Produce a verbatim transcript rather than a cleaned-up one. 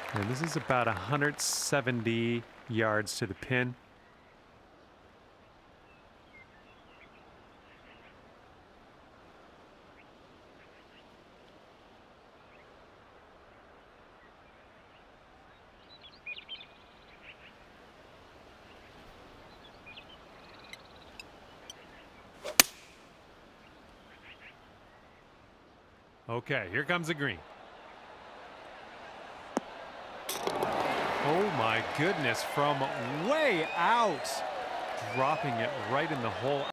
And this is about one hundred seventy yards to the pin. Okay, here comes the green. Oh my goodness, from way out, dropping it right in the hole.